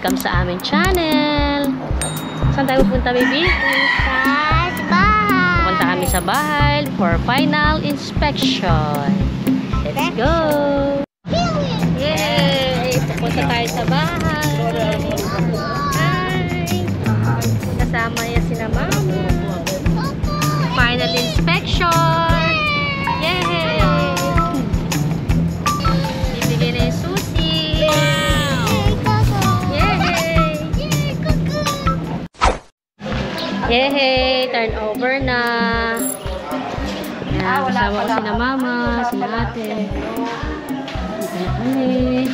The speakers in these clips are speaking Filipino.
Welcome sa aming channel. Saan tayo pupunta, baby? Sa bahay. Pupunta kami sa bahay for final inspection. Let's go! Yay! Pupunta tayo sa bahay. Hi! Kasama niya sina Mama. Final inspection! Yay! Bibigyan na yung susi. Yay! Turn over na. Ayan, kasama ko sina Mama, sina Ate. Ay.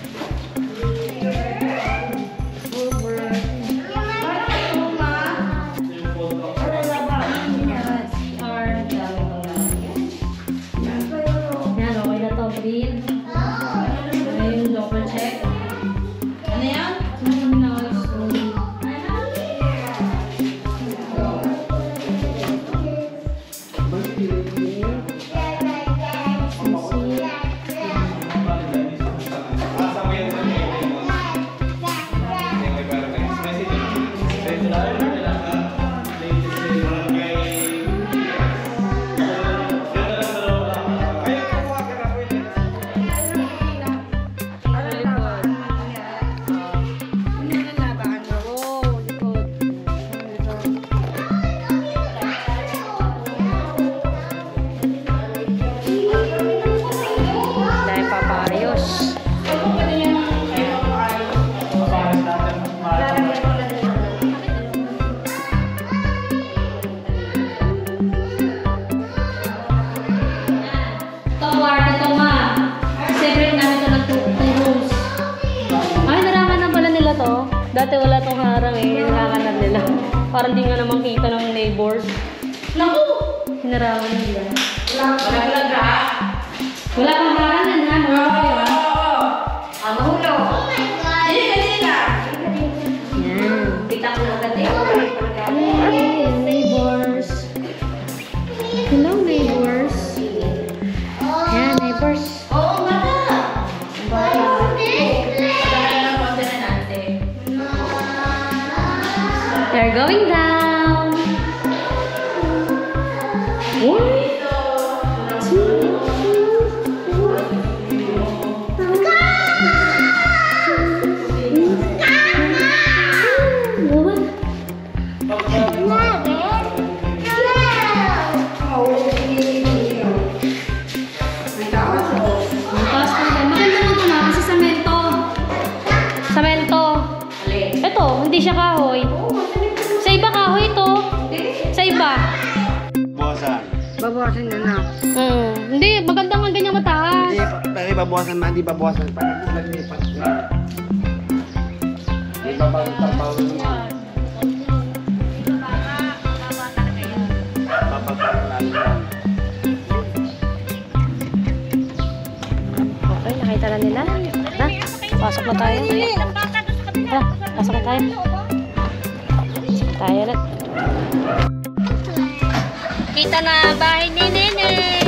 Yan, okay na to, breathe. Ngayon, double check. Ano yan? Dati wala tong harang eh. Hinarangan nila. Parang di nga naman kita ng neighbors. Naku! Hinarangan nila. Wala kang harang yan ha. Mahulog ha. Mahulog. Oh my God! Yan. Pitak na agad eh. Hey, neighbors. Hello, neighbors. Yan, neighbors. Oo, bata. Bata. They're going down. 1, 2, 3. Samento. Ito, hindi siya kahoy. Sa iba kahoy ito. Sa iba. Babawasan na na. Hindi, maganda nga ganyan mataas. Hindi, babawasan na. Hindi babawasan. Parang naglipat. Hindi babawasan trabaho naman. Okay, nakita na nila. Ha? Pasok na tayo. Ha? Pasok na tayo. Pasok tayo ulit. Kita na bahay ni Nene.